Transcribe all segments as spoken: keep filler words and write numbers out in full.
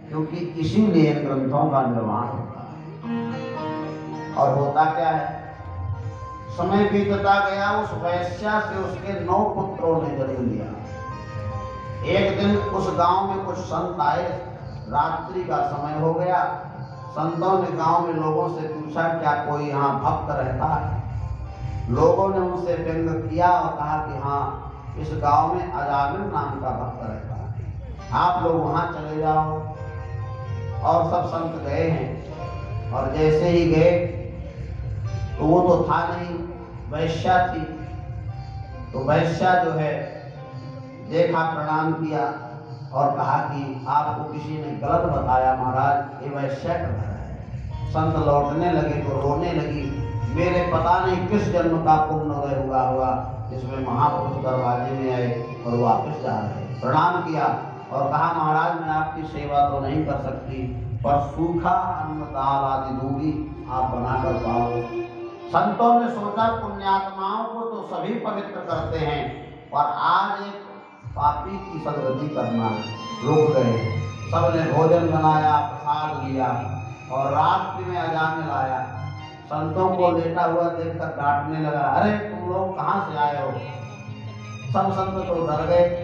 क्योंकि इसीलिए इन ग्रंथों का निर्माण होता है। और होता क्या है, समय बीतता गया, उस वैश्या से उसके नौ पुत्रों ने जन्म लिया। एक दिन उस गांव में कुछ संत आए, रात्रि का समय हो गया। संतों ने गांव में लोगों से पूछा, क्या कोई यहाँ भक्त रहता है? लोगों ने उनसे व्यंग किया और कहा कि हाँ, इस गांव में अजामिल नाम का भक्त रहता है, आप लोग वहां चले जाओ। और सब संत गए हैं, और जैसे ही गए तो वो तो था नहीं, वैश्या थी। तो वैश्या जो है देखा, प्रणाम किया और कहा कि आपको किसी ने गलत बताया महाराज, ये वैश्या का घर है। संत लौटने लगे तो रोने लगी, मेरे पता नहीं किस जन्म का पुण्य उदय हुआ हुआ जिसमें महापुरुष दरवाजे में आए और वापस जा रहे। प्रणाम किया और कहा, महाराज मैं आपकी सेवा तो नहीं कर सकती, पर सूखा अन्न दाल आदि दूंगी, आप बनाकर पाओ। संतों ने सोचा, पुण्यात्माओं को तो सभी पवित्र करते हैं, और आज एक पापी की सदगति करना। रुक गए, सबने भोजन बनाया, प्रसाद लिया, और रात्रि में अजामिल आया। संतों को लेटा हुआ देखकर डांटने लगा, अरे तुम लोग कहाँ से आए हो? सब संत तो डर गए।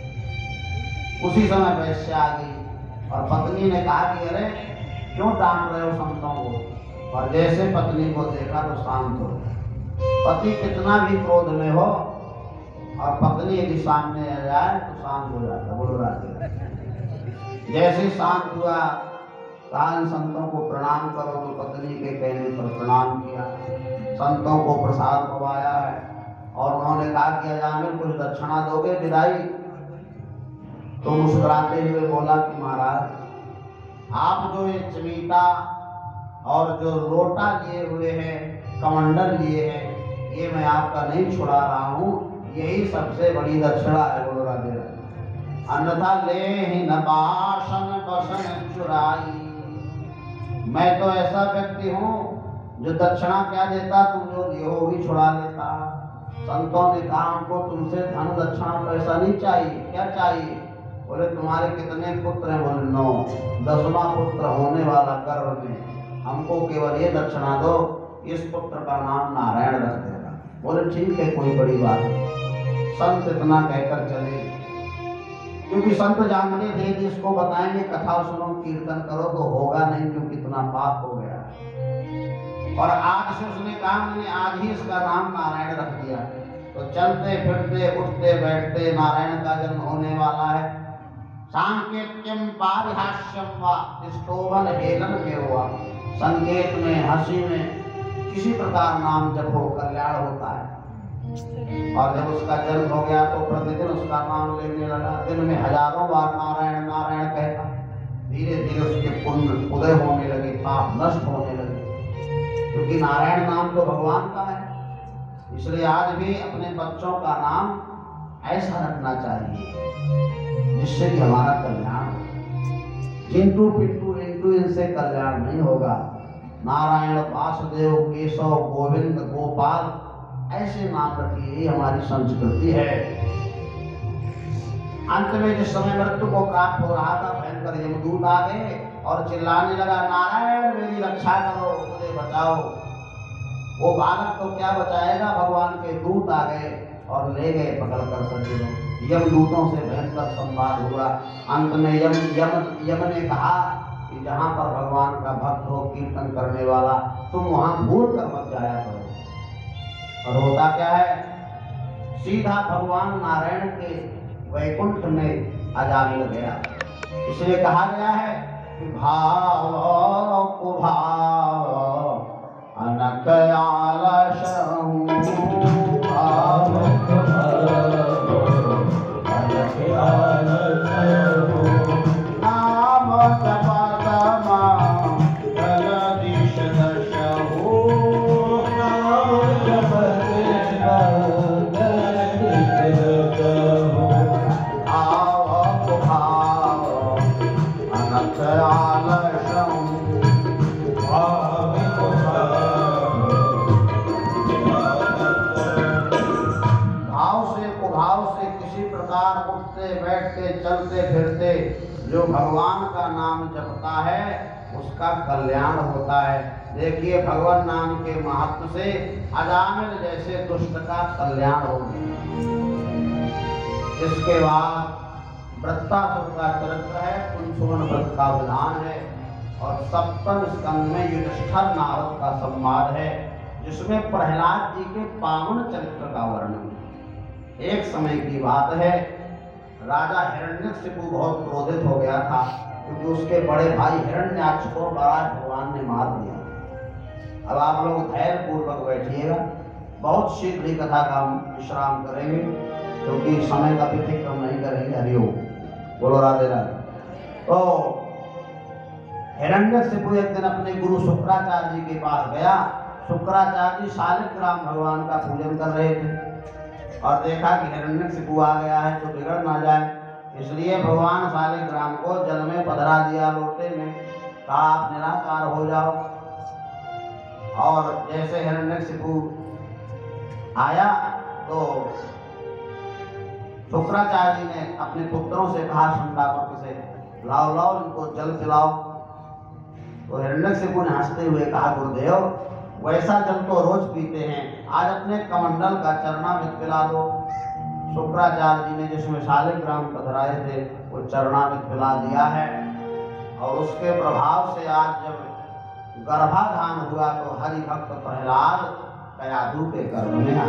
उसी समय वैश्या आ गई और पत्नी ने कहा कि अरे क्यों डांट रहे हो संतों को? और जैसे पत्नी को देखा तो शांत हो गया। पति कितना भी क्रोध में हो और पत्नी यदि सामने आ जाए तो शांत हो जाता। बोलो राधे। जैसे शांत हुआ, कहा इन संतों को प्रणाम करो, तो पत्नी के कहने पर प्रणाम किया। संतों को प्रसाद पवाया है और उन्होंने कहा कि अजामिल कुछ दक्षिणा दोगे विदाई? तो मुस्कुराते हुए बोला कि महाराज आप जो ये चमीटा और जो लोटा लिए हुए हैं, कमंडल लिए हैं, ये मैं आपका नहीं छुड़ा रहा हूँ, यही सबसे बड़ी दक्षिणा है। बोलो राधे राधे। अन्यथा ले ही न बासन बसन चुराई। मैं तो ऐसा व्यक्ति हूँ जो दक्षिणा क्या देता, तुम जो लिए हो भी छुड़ा लेता। संतों ने कहा, हमको तुमसे धन दक्षिणा पैसा नहीं चाहिए, क्या चाहिए? बोले तुम्हारे कितने पुत्र हैं? बोले नौ। दसवां पुत्र होने वाला गर्भ में, हमको केवल ये दक्षिणा दो, इस पुत्र का नाम नारायण रख देगा। बोले ठीक है, कोई बड़ी बात नहीं। संत इतना कहकर चले, क्योंकि संत जानते थे जिसको बताएंगे कथा सुनो कीर्तन करो तो होगा नहीं, क्योंकि इतना पाप हो गया। और आज से उसने कहा, मैंने आज ही इसका नाम नारायण रख दिया। तो चलते फिरते उठते बैठते नारायण का जन्म होने वाला है। सांकेत्यम पारिहास्यम वा स्तोभन हेलन में हुआ। संकेत में, हंसी में, किसी प्रकार नाम जब हो कल्याण होता है। और जब उसका जन्म हो गया तो प्रतिदिन उसका नाम लेने लगा। दिन में हजारों बार नारायण नारायण कहता। धीरे धीरे उसके पुण्य उदय होने लगे, पाप नष्ट होने लगे, क्योंकि नारायण नाम तो भगवान का है। इसलिए आज भी अपने बच्चों का नाम ऐसा रखना चाहिए जिससे कि हमारा कल्याण हो। चिंटू पिंटू रिंटू इनसे कल्याण नहीं होगा। नारायण, वासुदेव, केशव, गोविंद, गोपाल ऐसे नाम रखिए, ये हमारी संस्कृति है। अंत में जिस समय मृत्यु को प्राप्त हो रहा था, भयंकर यमदूत आ गए और चिल्लाने लगा, नारायण मेरी रक्षा करो, मुझे बचाओ। वो बालक तो क्या बचाएगा, भगवान के दूत आ गए और ले गए पकड़कर सज्जनों। यमदूतों से भयंकर संवाद हुआ। अंत में यम यम यम ने कहा कि जहाँ पर भगवान का भक्त हो, कीर्तन करने वाला, तुम वहाँ भूल कर मत जाया करो। और होता क्या है, सीधा भगवान नारायण के वैकुंठ में अजामिल गया। इसलिए कहा गया है कि भाव कुभाव अनक आलसहु, भाव कुभाव अनक आलसहु, नाम जपत मां जगदीश दशहु, नाम जपत जगदीश दशहु, भाव कुभाव अनक आलसहु, भाव भाव से कुभाव से किसी प्रकार उठते बैठते चलते फिरते जो भगवान का नाम जपता है उसका कल्याण होता है। देखिए भगवान नाम के महत्व से अजामिल जैसे दुष्ट का कल्याण हो गया। इसके बाद वृत्तासुर का चरित्र है, पुंसवन व्रत का विधान है और सप्तम स्कंद में युधिष्ठिर नारद का संवाद है, जिसमें प्रहलाद जी के पावन चरित्र का वर्णन है। एक समय की बात है, राजा हिरण्यकशिपु बहुत क्रोधित हो गया था क्योंकि उसके बड़े भाई हिरण्याक्ष को बराह भगवान ने मार दिया। अब आप लोग धैर्य पूर्वक बैठिएगा, बहुत शीघ्र ही कथा का विश्राम करेंगे क्योंकि समय का व्यतिक्रम नहीं करेंगे। हरिओम बोलो राधे राधे। तो हिरण्यकशिपु एक दिन अपने गुरु शुक्राचार्य जी के पास गया। शुक्राचार्य जी शालिग्राम भगवान का पूजन कर रहे थे और देखा कि हिरण्यकशिपु आ गया है तो बिगड़ ना जाए, इसलिए भगवान शालिग्राम को जल में पधरा दिया लोटे में, कहा आप निराकार हो जाओ। और जैसे हिरण्यकशिपु आया तो शुक्राचार्य जी ने अपने पुत्रों से कहा संतापक से, लाओ लाओ इनको जल पिलाओ। तो हिरण्यकशिपु ने हंसते हुए कहा, गुरुदेव वैसा जल तो रोज पीते हैं, आज अपने कमंडल का चरणामृत पिला दो। शुक्राचार्य जी ने जिसमें शालिग्राम पधराए थे वो चरणामृत पिला दिया है और उसके प्रभाव से आज जब गर्भाधान हुआ तो हरि भक्त प्रहलाद कयाधु के गर्भ में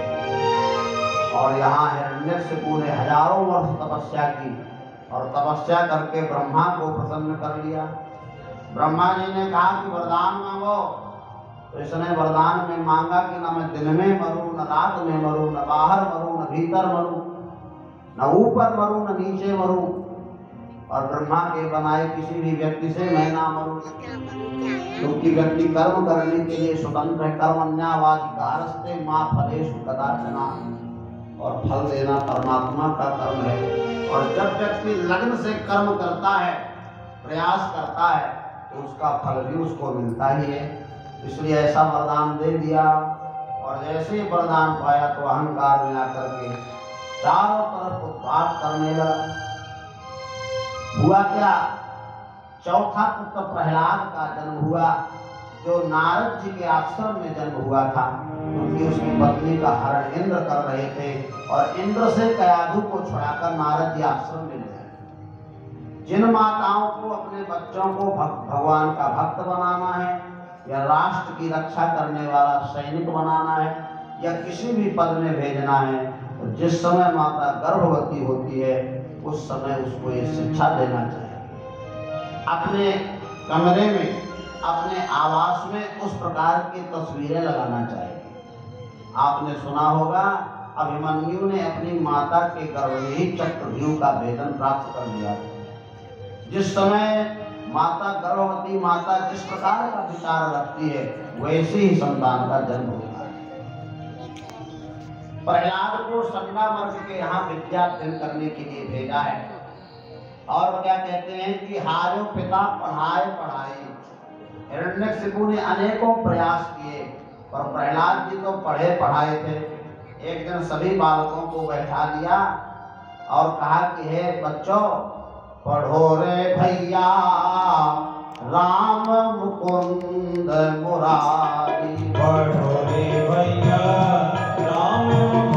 आए और यहाँ हिरण्यकशिपु ने हजारों वर्ष तपस्या की और तपस्या करके ब्रह्मा को प्रसन्न कर लिया। ब्रह्मा जी ने कहा कि वरदान मांगो, तो इसने वरदान में मांगा कि न मैं दिन में मरूं, न रात में मरूं, न बाहर मरूं, न भीतर मरूं, न ऊपर मरूं, न नीचे मरूं और ब्रह्मा के बनाए किसी भी व्यक्ति से मैं ना मरूं, क्योंकि व्यक्ति कर्म करने के लिए स्वतंत्र है। कर्मण्यवाधिकारस्ते मां फलेषु कदाचन, और फल देना परमात्मा का कर्म है। और जब व्यक्ति लगन से कर्म करता है, प्रयास करता है, तो उसका फल भी उसको मिलता ही है। इसलिए ऐसा वरदान दे दिया और जैसे ही वरदान पाया तो अहंकार में आकर के चारों तरफ उत्पात करने लगा। हुआ क्या, चौथा पुत्र प्रहलाद का जन्म हुआ, जो नारद जी के आश्रम में जन्म हुआ था, क्योंकि उसकी पत्नी का हरण इंद्र कर रहे थे और इंद्र से कयाधु को छुड़ाकर नारद जी आश्रम में ले आए। जिन माताओं को अपने बच्चों को भगवान का भक्त बनाना है या राष्ट्र की रक्षा करने वाला सैनिक बनाना है या किसी भी पद में भेजना है, तो जिस समय माता गर्भवती होती है उस समय उसको ये शिक्षा देना चाहिए। अपने कमरे में, अपने आवास में उस प्रकार की तस्वीरें लगाना चाहिए। आपने सुना होगा अभिमन्यु ने अपनी माता के गर्भ में ही चक्रव्यूह का भेदन प्राप्त कर लिया। जिस समय माता गर्भवती माता जिस प्रकार का विचार रखती है वैसे ही संतान का जन्म होता है। प्रहलाद को संगमर्ग के यहाँ विद्या अध्ययन करने के लिए भेजा है और क्या कहते हैं कि हारो पिता पढ़ाए पढ़ाए। हिरण्यकशिपु ने अनेकों प्रयास किए पर प्रहलाद जी तो पढ़े पढ़ाए थे। एक दिन सभी बालकों को बैठा दिया और कहा कि हे बच्चों, पढ़ो रे भैया राम मुकुंद मुरारी, पढ़ो रे भैया राम